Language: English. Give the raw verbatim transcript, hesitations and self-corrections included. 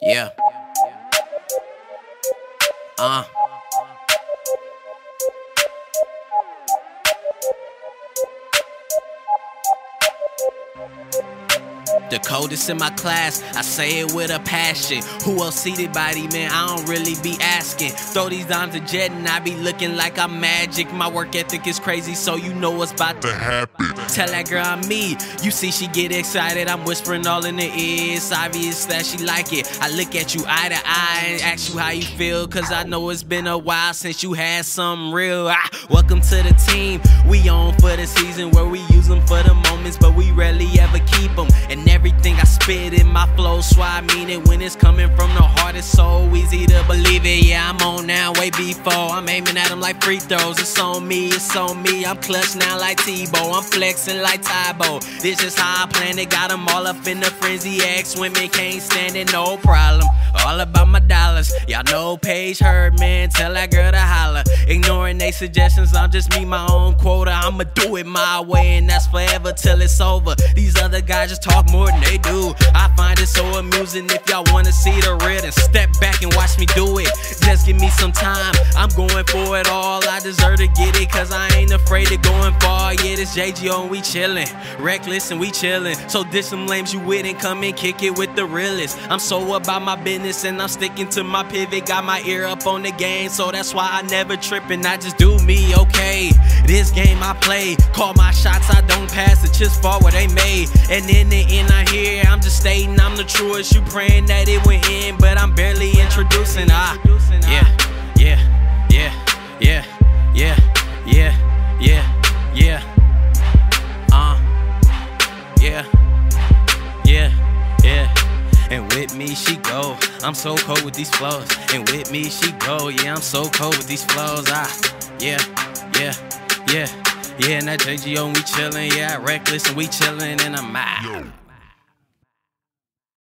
Yeah. Uh. The coldest in my class, I say it with a passion. Who else seated body, man, I don't really be asking. Throw these dimes a jet and I be looking like I'm magic. My work ethic is crazy, so you know what's about to happen. Tell that girl I'm me, you see she get excited. I'm whispering all in her ear, it's obvious that she like it. I look at you eye to eye and ask you how you feel, cause I know it's been a while since you had something real. Ah, welcome to the team, we on for the season where we use them for the moments, but we rarely ever keep them. And everything I spit in my flow, so I mean it. When it's coming from the heart, it's so easy to believe it. Yeah, I'm on now, way before. I'm aiming at them like free throws. It's on me, it's on me. I'm clutch now like Tebow. I'm flexing like Tybo. This is how I plan it. Got them all up in the frenzy. Ex women can't stand it, no problem. All about my dollars. Y'all know Paige heard, man. Tell that girl to holler. Ignoring they suggestions, I'm just me, my own quota. I'ma do it my way, and that's forever till it's over. These other guys just talk more than they do. I find it so amusing. If y'all wanna see the real, then step back and watch me do it. Just give me some time, I'm going for it all. I deserve to get it, cause I ain't afraid of going far. Yeah, this J G O and we chillin', reckless and we chillin'. So dish some lames you with and come and kick it with the realest. I'm so about my business and I'm sticking to my pivot. Got my ear up on the game, so that's why I never trip and I just do me, okay. This game I play, call my shots, I don't pass. The chips fall where they made. And in the end I hear, I'm just stating I'm the truest. You praying that it went in, but I'm barely introducing. Ah, yeah, yeah, yeah, yeah, yeah, yeah, yeah, yeah. Uh, yeah, yeah, yeah. And with me she go, I'm so cold with these flows. And with me she go, yeah, I'm so cold with these flows. Ah, yeah, yeah, yeah, yeah. And that J G O and we chillin', yeah, reckless and we chillin', and I'm out.